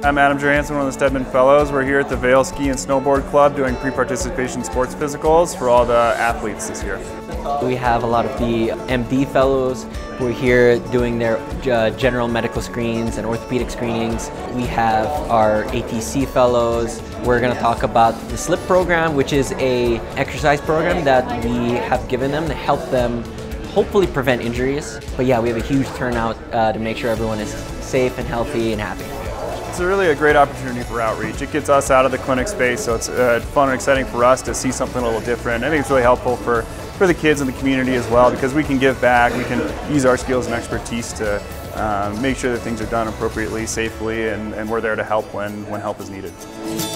I'm Adam Johansson, one of the Steadman Fellows. We're here at the Vail Ski and Snowboard Club doing pre-participation sports physicals for all the athletes this year. We have a lot of the MD Fellows who are here doing their general medical screens and orthopedic screenings. We have our ATC Fellows. We're going to talk about the SLIP program, which is an exercise program that we have given them to help them hopefully prevent injuries. But yeah, we have a huge turnout to make sure everyone is safe and healthy and happy. It's really a great opportunity for outreach. It gets us out of the clinic space, so it's fun and exciting for us to see something a little different. I think it's really helpful for the kids in the community as well, because we can give back, we can use our skills and expertise to make sure that things are done appropriately, safely, and we're there to help when help is needed.